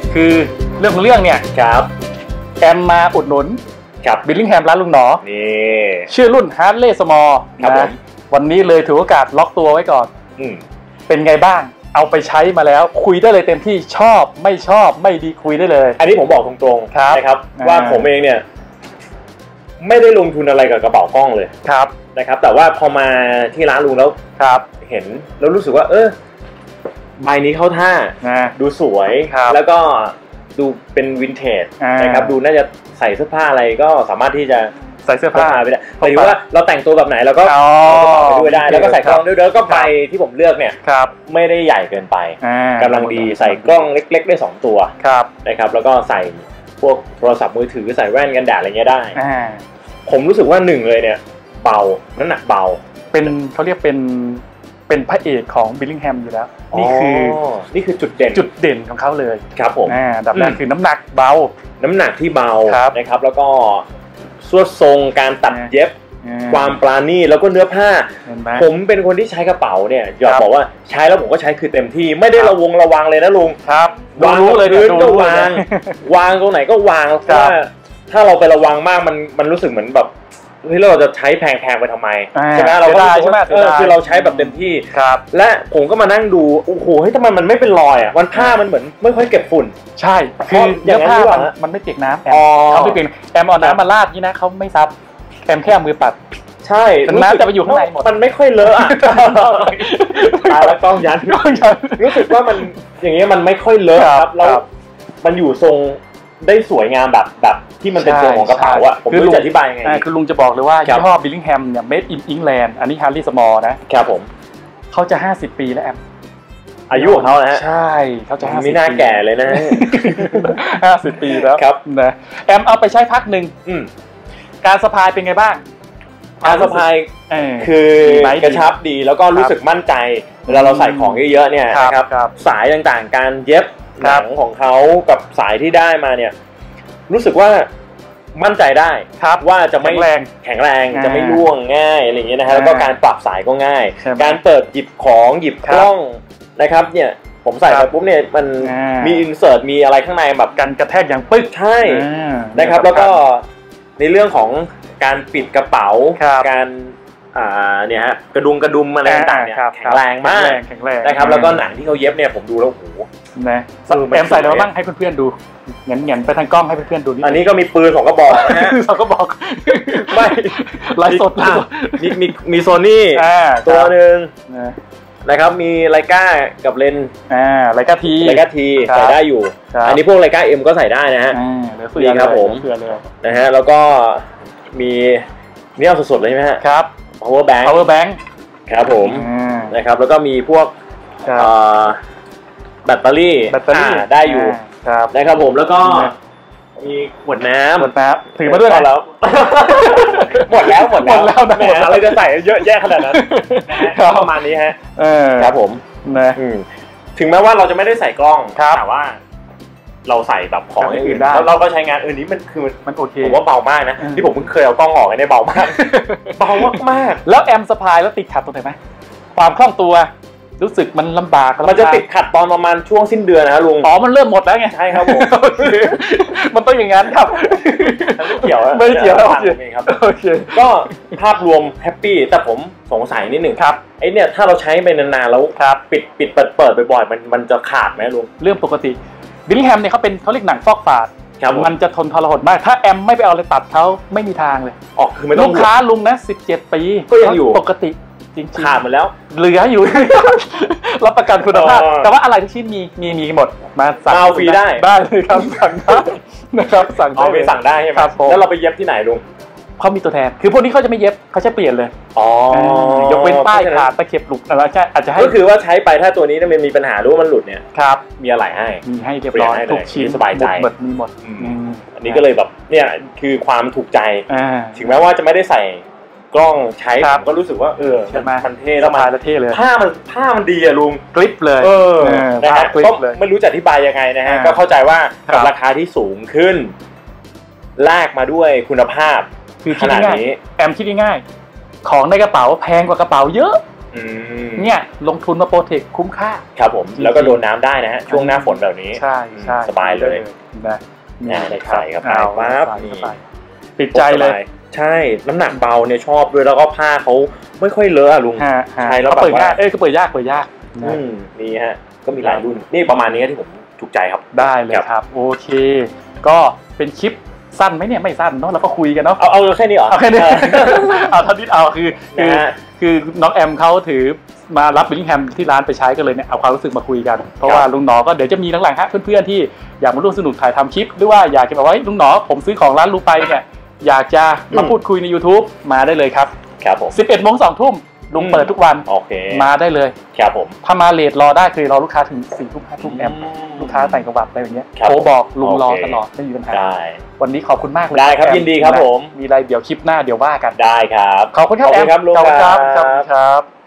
คือเรื่องของเรื่องเนี่ยครับแอมมาอุดหนุนกับบิลลิงแฮมร้านลุงหนอนี่ชื่อรุ่นฮาร์เลย์สมอลนะวันนี้เลยถือโอกาสล็อกตัวไว้ก่อนเป็นไงบ้างเอาไปใช้มาแล้วคุยได้เลยเต็มที่ชอบไม่ชอบไม่ดีคุยได้เลยอันนี้ผมบอกตรงๆนะครับว่าผมเองเนี่ยไม่ได้ลงทุนอะไรกับกระเป๋ากล้องเลยครับนะครับแต่ว่าพอมาที่ร้านลุงแล้วครับเห็นแล้วรู้สึกว่าใบนี้เข้าท่าดูสวยแล้วก็ดูเป็นวินเทจนะครับดูน่าจะใส่เสื้อผ้าอะไรก็สามารถที่จะใส่เสื้อผ้าไปได้หมายถึงว่าเราแต่งตัวแบบไหนเราก็ไปด้วยได้แล้วก็ใส่กล้องด้วยแล้วก็ใบที่ผมเลือกเนี่ยไม่ได้ใหญ่เกินไปกำลังดีใส่กล้องเล็กๆได้2ตัวนะครับแล้วก็ใส่พวกโทรศัพท์มือถือใส่แว่นกันแดดอะไรเงี้ยได้ผมรู้สึกว่า1เลยเนี่ยเบาน้ำหนักเบาเขาเรียกเป็นพระเอกของบิลลิงแฮมอยู่แล้วนี่คือจุดเด่นของเขาเลยครับผมดับแรกคือน้ำหนักเบาน้ำหนักที่เบานะครับแล้วก็สวดทรงการตัดเย็บความปราณีตแล้วก็เนื้อผ้าผมเป็นคนที่ใช้กระเป๋าเนี่ยอยากบอกว่าใช้แล้วผมก็ใช้คือเต็มที่ไม่ได้ระวังเลยนะลุงครับวางเลยพื้นก็วางตรงไหนก็วางเพราะว่าถ้าเราไประวังมากมันรู้สึกเหมือนแบบเราจะใช้แพงไปทำไมใช่ไหมเราก็ใช่ไหมคือเราใช้แบบเต็มที่และผมก็มานั่งดูโอ้โหทำไมมันไม่เป็นรอยอ่ะมันผ้ามันเหมือนไม่ค่อยเก็บฝุ่นใช่คือเนื้อผ้ามันไม่เปียกน้ำแอมเขาไม่เปียกแอมเอาน้ำมาราดนี่นะเขาไม่ซับแอมแค่เอามือปัดใช่น้ำจะไปอยู่ข้างในหมดมันไม่ค่อยเลอะอ่ะตายแล้วต้องยันรู้สึกว่ามันอย่างเงี้ยมันไม่ค่อยเลอะครับแล้วมันอยู่ทรงได้สวยงามแบบที่มันเป็นตัวของกระเป๋าอ่ะผมไม่รู้จะอธิบายยังไงคือลุงจะบอกเลยว่ายี่ห้อบิลลิงแฮมเนี่ย made in England อันนี้ฮาร์ลีย์สมอลนะครับผมเขาจะ50 ปีแล้วแอมอายุของเขานะฮะใช่เขาจะ50 ปีไม่น่าแก่เลยนะ 50 ปีแล้วครับนะแอมเอาไปใช้พักหนึ่งการสะพายเป็นไงบ้างการสะพายคือกระชับดีแล้วก็รู้สึกมั่นใจเวลาเราใส่ของเยอะๆเนี่ยนะครับสายต่างๆการเย็บหนังของเขากับสายที่ได้มาเนี่ยรู้สึกว่ามั่นใจได้ว่าจะไม่แข็งแรงจะไม่ร่วงง่ายอะไรอย่างเงี้ยนะฮะแล้วก็การปรับสายก็ง่ายการเปิดหยิบของหยิบกล้องนะครับเนี่ยผมใส่ไปปุ๊บเนี่ยมันมีอินเสิร์ตมีอะไรข้างในแบบกันกระแทกอย่างปึ๊กใช่นะครับแล้วก็ในเรื่องของการปิดกระเป๋าการเนี่ยฮะกระดุมอะไรต่างๆเนี่ยแข็งแรงมากนะครับแล้วก็หนังที่เขาเย็บเนี่ยผมดูแล้วโอ้โหนะแอมใส่แล้วบ้างให้เพื่อนๆดูเงี้ยไปทางกล้องให้เพื่อนๆดูอันนี้ก็มีปืน2 กระบอกนะฮะ 2 กระบอกไม่ไลฟ์สดมีโซนี่ตัวหนึ่งนะครับมีไลกากับเลนไลกาทีใส่ได้อยู่อันนี้พวกไลกาเอ็มก็ใส่ได้นะฮะนี่ครับผมนะฮะแล้วก็มีนี่เอาสดๆเลยใช่ไหมฮะครับ power bank ครับผมนะครับแล้วก็มีพวกแบตเตอรี่ได้อยู่นะครับผมแล้วก็มีขวดน้ำถือมาด้วยแล้วหมดแล้วแหมอะไรจะใส่เยอะแยะขนาดนั้นประมาณนี้ฮะครับผมนะถึงแม้ว่าเราจะไม่ได้ใส่กล้องแต่ว่าเราใส่แบบของอื่นได้แล้วเราก็ใช้งานนี้มันโอเคผมว่าเบามากนะที่ผมเพิ่งเคยเอากล้องออกไอ้เนี่ยเบามากมากแล้วแอมสะพายแล้วติดขัดตรงไหนไหมความคล่องตัวรู้สึกมันลำบากมันจะติดขัดตอนประมาณช่วงสิ้นเดือนนะลุงมันเริ่มหมดแล้วไงใช่ครับผมมันต้องอย่างนั้นครับไม่เกี่ยวครับก็ภาพรวมแฮปปี้แต่ผมสงสัยนิดหนึ่งครับไอ้เนี่ยถ้าเราใช้ไปนานๆแล้วปิดเปิดบ่อยๆมันจะขาดไหมลุงเรื่องปกติบิลลิงแฮมเนี่ยเขาเรียกหนังฟอกฝาดมันจะทนทรหดมากถ้าแอมไม่ไปเอาอะไรตัดเขาไม่มีทางเลยคือไม่ต้องลูกค้าลุงนะ17 ปีก็ยังอยู่ปกติจริงขาดหมดแล้วเหลืออยู่รับประกันคุณภาพแต่ว่าอะไรทุกชิ้นมีหมดมาสั่งเอาฟรีได้เลยครับสั่งได้นะครับสั่งไปสั่งได้ใช่ไหมแล้วเราไปเย็บที่ไหนลุงเขามีตัวแทนคือพวกนี้เขาจะไม่เย็บเขาจะเปลี่ยนเลยยกเว้นป้ายขาดตะเข็บหลุดอะไรใช่อาจจะให้ก็คือว่าใช้ไปถ้าตัวนี้มันมีปัญหาหรือว่ามันหลุดเนี่ยครับมีอะไรให้เรียบร้อยทุกชิ้นสบายใจมีหมดอันนี้ก็เลยแบบเนี่ยคือความถูกใจถึงแม้ว่าจะไม่ได้ใส่กล้องใช้ผมก็รู้สึกว่ามันเท่แล้วมันเท่เลยผ้ามันดีอะลุงกริปเลยนะครับก็ไม่รู้จะอธิบายยังไงนะฮะก็เข้าใจว่ากับราคาที่สูงขึ้นแลกมาด้วยคุณภาพคือขนาดนี้แอมคิดง่ายๆของในกระเป๋าแพงกว่ากระเป๋าเยอะเนี่ยลงทุนมาโปรเทคคุ้มค่าครับผมแล้วก็โดนน้ำได้นะฮะช่วงหน้าฝนแบบนี้ใช่สบายเลยนะในใส่ครับปั๊บติดใจเลยใช่น้ำหนักเบาเนี่ยชอบด้วยแล้วก็ผ้าเขาไม่ค่อยเลอะลุงใช่แล้วเปิดง่ายก็เปิดยากนี่ฮะก็มีหลายรุ่นนี่ประมาณนี้ที่ผมถูกใจครับได้เลยครับโอเคก็เป็นคลิปสั้นไหมเนี่ยไม่สั้นเนาะเราก็คุยกันเนาะเอาแค่นี้เหรอเอาแค่นี้เอาเท่าที่เอาคือน้องแอมเขาถือมารับบิลลิงแฮมที่ร้านไปใช้กันเลยเนี่ยเอาความรู้สึกมาคุยกันเพราะว่าลุงหนอก็เดี๋ยวจะมีหลังๆฮะเพื่อนๆที่อยากมาร่วมสนุกถ่ายทำคลิปหรือว่าอยากจะแบบว่าลุงหนอผมซื้อของร้านลูไปเนี่ยอยากจะมาพูดคุยใน YouTube มาได้เลยครับผม 11 โมง 2 ทุ่มลุงเปิดทุกวันโอเคมาได้เลยครับผมถ้ามาเลทรอได้คือรอลูกค้าถึง 4 ทุ่ม 5 ทุ่มแอมลูกค้าต่างจังหวัดอะไรอย่างเงี้ยโทรบอกลุงรอตลอดไม่มีปัญหาวันนี้ขอบคุณมากเลยได้ครับยินดีครับผมมีอะไรเดี๋ยวคลิปหน้าเดี๋ยวว่ากันได้ครับขอบคุณครับแอมขอบคุณครับ